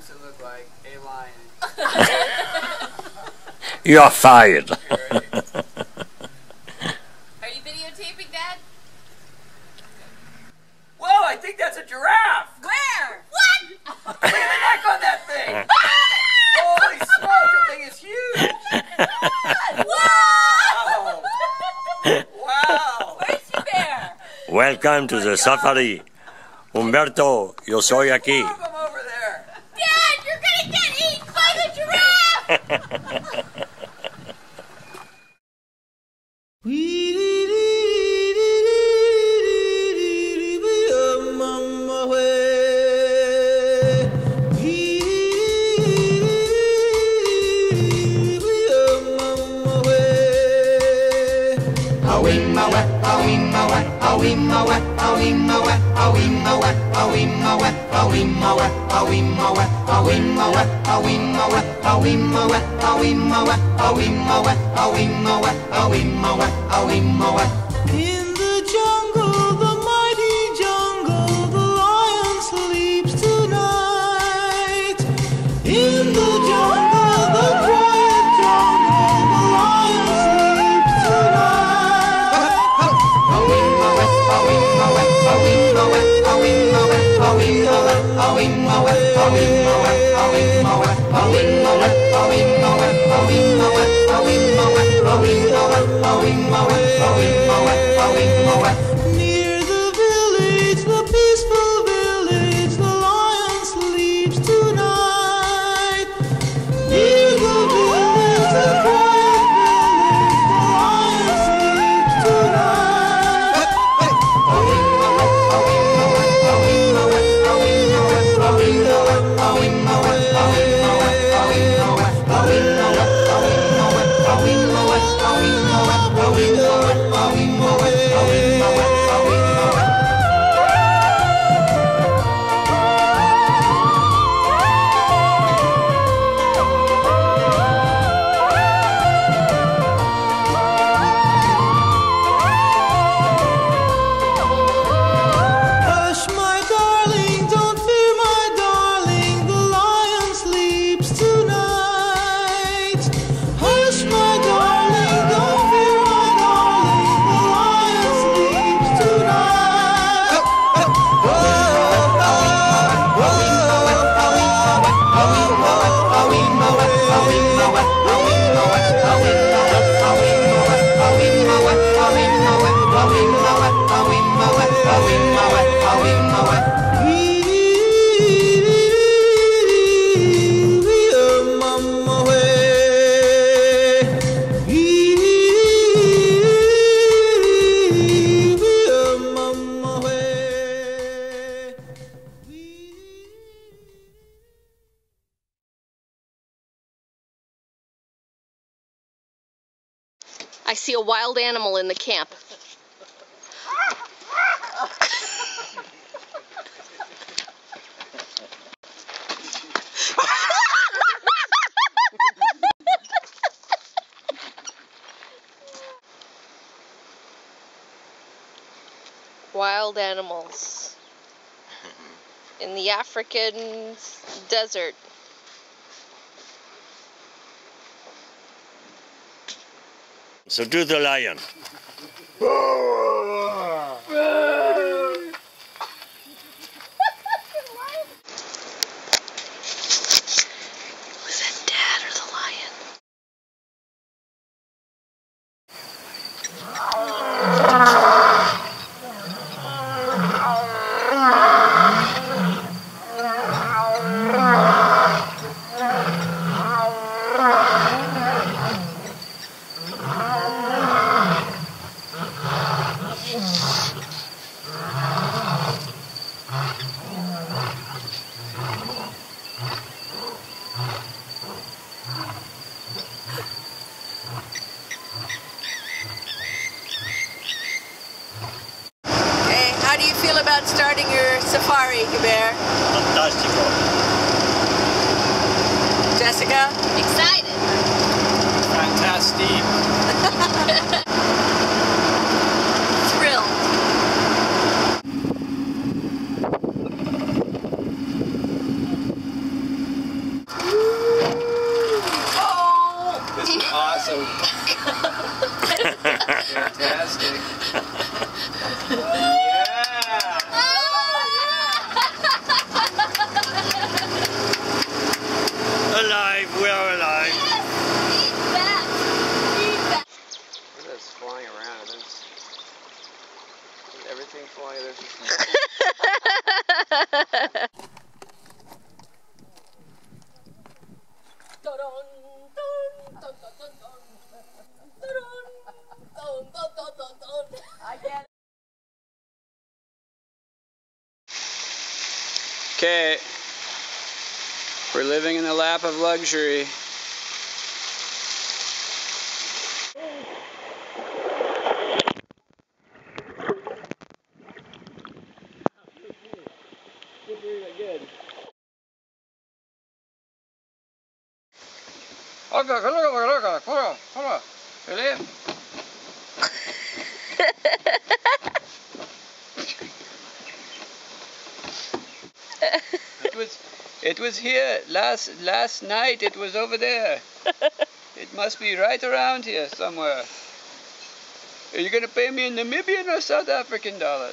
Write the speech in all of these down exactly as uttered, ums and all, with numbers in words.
to look like a lion. You're fired. Are you videotaping, Dad? Whoa, I think that's a giraffe! Where? What? Look at the neck on that thing! Holy smoke, the thing is huge! Wow! Wow! Where's your bear? Welcome to the safari. Humberto, yo soy aquí. Move him over there! Dad, you're gonna get eaten by the giraffe! In the jungle, the mighty jungle, the lion sleeps tonight. In the jungle, the quiet jungle, the lion sleeps Near the village, the peaceful village, the lion sleeps tonight. Near the village, the quiet village, the lion sleeps tonight. Hush, my darling, don't fear, my darling, the lion sleeps tonight. Hush, my darling, don't fear, my darling, the lion sleeps tonight. I see a wild animal in the camp. Wild animals in the African desert. So do the lion. Was that Dad or the lion? Hey, how do you feel about starting your safari, Hubert? Fantastico. Jessica? Excited. Fantastic. Thrilled. fantastic. Alive, we are alive. Look at this flying around. There's, there's everything flying. There's just I get it. Okay, we're living in the lap of luxury. Okay, look, look, look, look, hold on, hold on. Really? It was, it was here last last night. It was over there. It must be right around here somewhere. Are you gonna pay me in Namibian or South African dollars?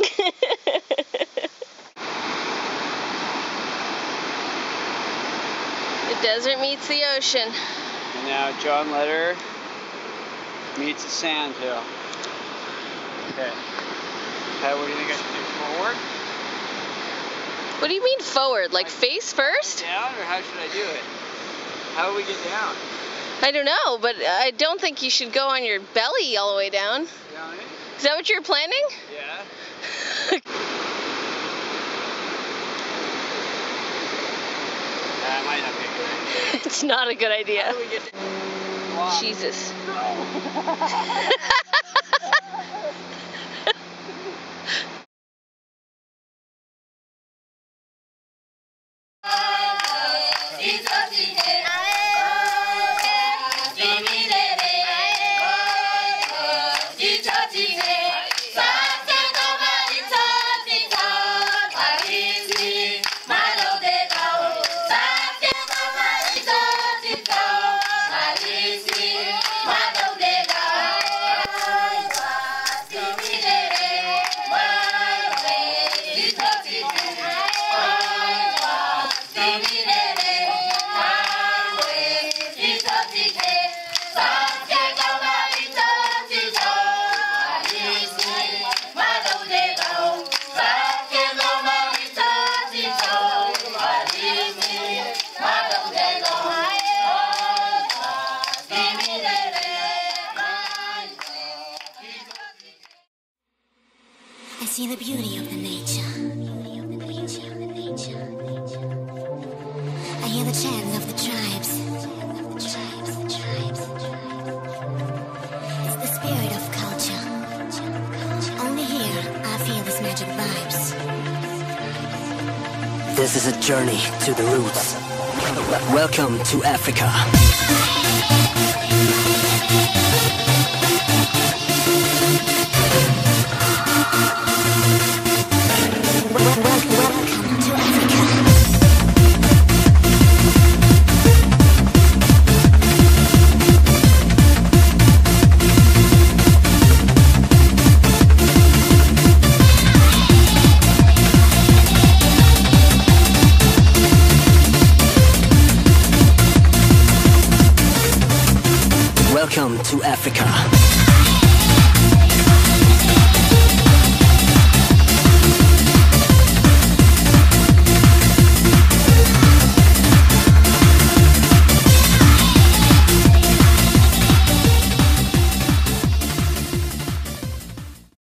The desert meets the ocean. And now John Letter meets a sand hill. Okay. Pat, what do you think I should do? Forward? What do you mean forward? Like face first? Down, or how should I do it? How do we get down? I don't know, but I don't think you should go on your belly all the way down. Down it? Is that what you're planning? Yeah. That might not be a good idea. It's not a good idea. How do we get to... Wow. Jesus. I see the beauty of the nature. I hear the chant of the tribes. It's the spirit of culture. Only here I feel these magic vibes. This is a journey to the roots. Welcome to Africa. Welcome to Africa.